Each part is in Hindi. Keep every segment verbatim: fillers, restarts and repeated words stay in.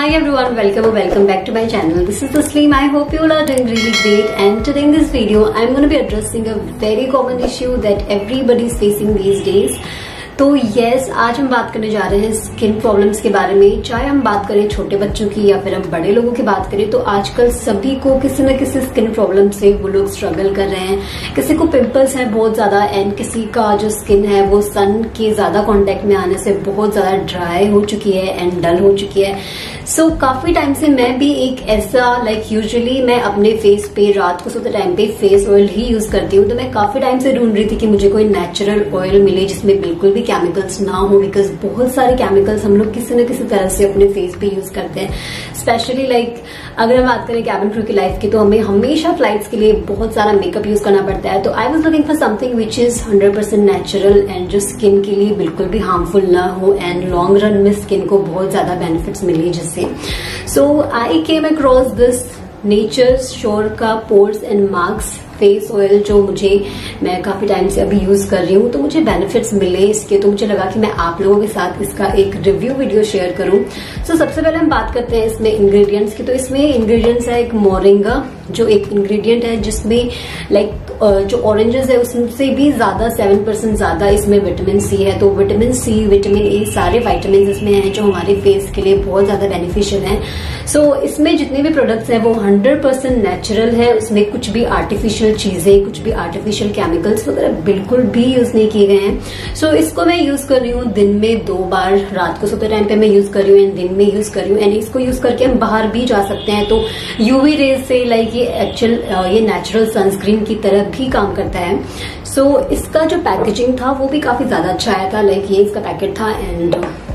Hi everyone, welcome or welcome back to my channel. This is Tasleem. I hope you all are doing really great, and today in this video I'm going to be addressing a very common issue that everybody is facing these days. तो यस, आज हम बात करने जा रहे हैं स्किन प्रॉब्लम्स के बारे में। चाहे हम बात करें छोटे बच्चों की या फिर हम बड़े लोगों की बात करें, तो आजकल सभी को किसी न किसी स्किन प्रॉब्लम से वो लोग स्ट्रगल कर रहे हैं। किसी को पिंपल्स है बहुत ज्यादा, एंड किसी का जो स्किन है वो सन के ज्यादा कांटेक्ट में आने से बहुत ज्यादा ड्राई हो चुकी है एंड डल हो चुकी है। सो so, काफी टाइम से मैं भी एक ऐसा लाइक यूजुअली मैं अपने फेस पे रात को सोते टाइम पे फेस ऑयल ही यूज करती हूँ। तो मैं काफी टाइम से ढूंढ रही थी कि मुझे कोई नेचुरल ऑयल मिले जिसमें बिल्कुल भी केमिकल्स ना हो, बिकॉज बहुत सारे केमिकल्स हम लोग किसी न किसी तरह से अपने फेस पे यूज करते हैं। स्पेशली लाइक like, अगर हम बात करें कैबिन क्रू की लाइफ की, तो हमें हमेशा फ्लाइट्स के लिए बहुत सारा मेकअप यूज करना पड़ता है। तो I was looking for something which is hundred percent natural and जो स्किन के लिए बिल्कुल भी हार्मफुल ना हो एंड लॉन्ग रन में स्किन को बहुत ज्यादा बेनिफिट्स मिले जिससे। So I came across this Nature's Sure का pores and marks face oil, जो मुझे मैं काफी टाइम से अभी यूज कर रही हूँ। तो मुझे बेनिफिट्स मिले इसके, तो मुझे लगा कि मैं आप लोगों के साथ इसका एक रिव्यू वीडियो शेयर करूं। सो so, सबसे पहले हम बात करते हैं इसमें इंग्रेडिएंट्स की। तो इसमें इंग्रेडिएंट्स है एक मोरिंगा, जो एक इंग्रेडिएंट है जिसमें लाइक जो ऑरेंजेस है उससे भी ज्यादा सेवन परसेंट ज्यादा इसमें विटामिन सी है। तो विटामिन सी, विटामिन ए, सारे वाइटामिन इसमें हैं जो हमारे फेस के लिए बहुत ज्यादा बेनिफिशियल हैं। सो so, इसमें जितने भी प्रोडक्ट्स हैं वो हंड्रेड परसेंट नेचुरल है। उसमें कुछ भी आर्टिफिशियल चीजें, कुछ भी आर्टिफिशियल केमिकल्स वगैरह बिल्कुल भी यूज नहीं किए गए हैं। सो so, इसको मैं यूज कर रही हूँ दिन में दो बार, रात को सोते टाइम पे मैं यूज कर रही हूँ एंड दिन में यूज कर रही हूँ। एंड इसको यूज करके हम बाहर भी जा सकते हैं। तो यूवी रेज से लाइक ये एक्चुअल ये नेचुरल सनस्क्रीन की तरह भी काम करता है। सो so, इसका जो पैकेजिंग था वो भी काफी ज्यादा अच्छा आया था। लाइक ये इसका पैकेट था एंड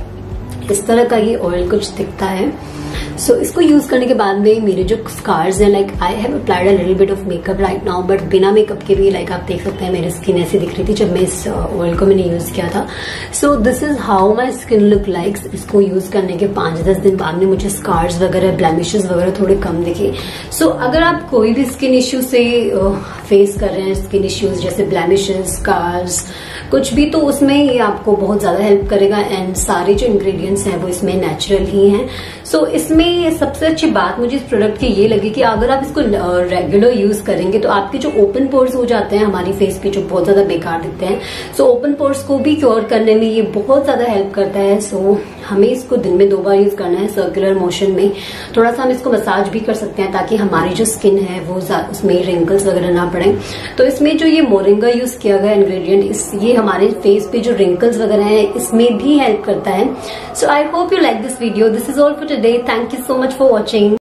इस तरह का ये ऑयल कुछ दिखता है। सो so, इसको यूज करने के बाद में मेरे जो स्कार्स हैं, like I have applied a little bit of makeup right now, but बिना मेकअप के भी लाइक आप देख सकते हैं मेरी स्किन ऐसी दिख रही थी जब मैं इस ऑयल को मैंने यूज किया था। So this is how my skin look likes. इसको यूज करने के पांच दस दिन बाद में मुझे स्कार्स वगैरह, ब्लेमिशेस वगैरह थोड़े कम दिखे। सो so, अगर आप कोई भी स्किन इश्यू से फेस कर रहे हैं, स्किन इश्यूज जैसे ब्लेमिशेस, स्कार्स, कुछ भी, तो उसमें ये आपको बहुत ज्यादा हेल्प करेगा। एंड सारे जो इंग्रेडिएंट्स हैं वो इसमें नेचुरल ही हैं। सो so, इसमें सबसे अच्छी बात मुझे इस प्रोडक्ट की ये लगी कि अगर आप इसको रेगुलर यूज करेंगे तो आपके जो ओपन पोर्स हो जाते हैं हमारी फेस के, जो बहुत ज्यादा बेकार दिखते हैं, सो ओपन पोर्स को भी क्योर करने में ये बहुत ज्यादा हेल्प करता है। सो so, हमें इसको दिन में दो बार यूज करना है सर्कुलर मोशन में। थोड़ा सा हम इसको मसाज भी कर सकते हैं ताकि हमारी जो स्किन है वो उसमें रिंकल्स वगैरह ना पड़े। तो इसमें जो ये मोरिंगा यूज किया गया इंग्रेडिएंट, इस ये हमारे फेस पे जो रिंकल्स वगैरह है इसमें भी हेल्प करता है। So I hope you like this video. This is all for today. Thank you so much for watching.